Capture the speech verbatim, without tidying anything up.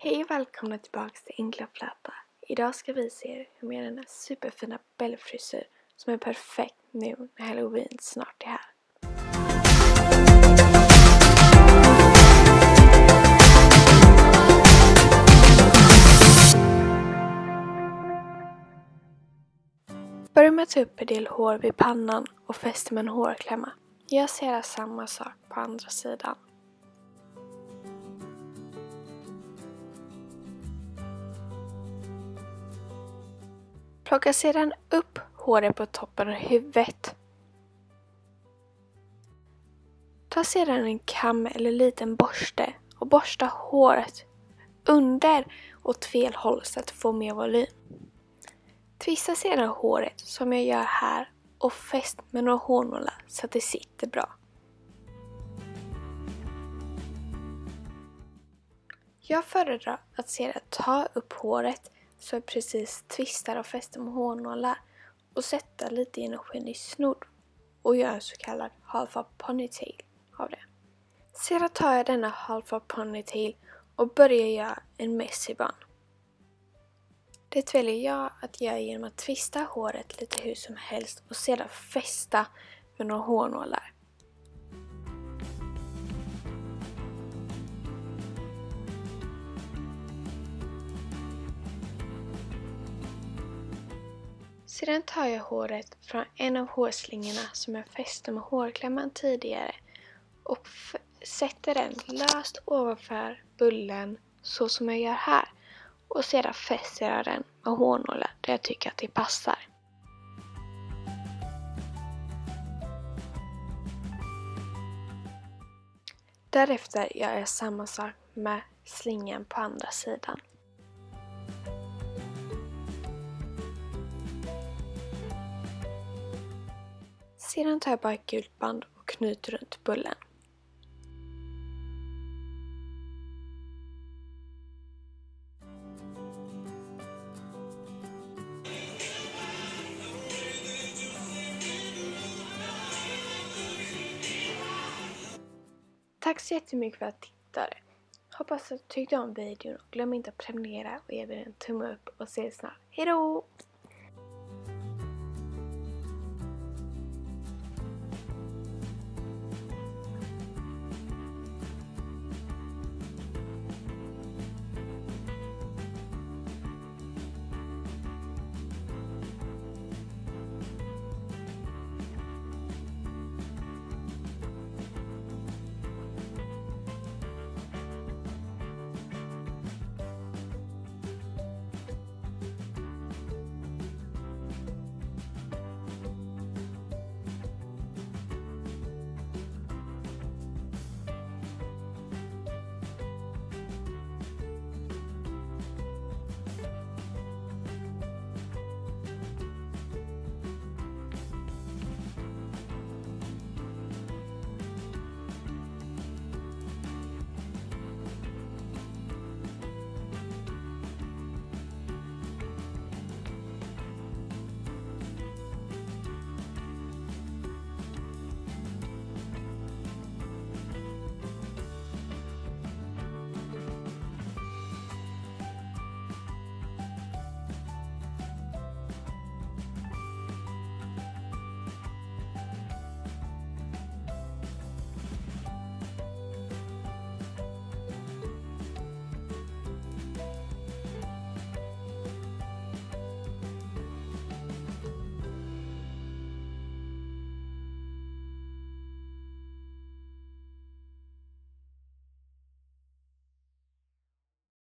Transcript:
Hej och välkomna tillbaka till Enkla Fläta. Idag ska vi se hur man gör den här superfina bellfrisyr som är perfekt nu när Halloween snart är här. Börja med att ta upp en del hår vid pannan och fästa med en hårklämma. Jag ser samma sak på andra sidan. Plocka sedan upp håret på toppen av huvudet. Ta sedan en kam eller liten borste och borsta håret under åt fel håll så att du får mer volym. Twista sedan håret som jag gör här och fäst med några hårnålar så att det sitter bra. Jag föredrar att sedan ta upp håret så jag precis twistar och fäster med hårnålar och sätta lite energin i snodd och gör en så kallad half up ponytail av det. Sedan tar jag denna half up ponytail och börjar göra en messy bun. Det väljer jag att göra genom att twista håret lite hur som helst och sedan fästa med några hårnålar. Sedan tar jag håret från en av hårslingorna som jag fäste med hårklämman tidigare och sätter den löst ovanför bullen så som jag gör här. Och sedan fäster jag den med hårnålar där jag tycker att det passar. Därefter gör jag samma sak med slingan på andra sidan. Sedan tar jag bara ett gult band och knyter runt bullen. Tack så jättemycket för att du tittade. Hoppas att du tyckte om videon och glöm inte att prenumerera och ge mig en tumme upp och ses snart. Hejdå!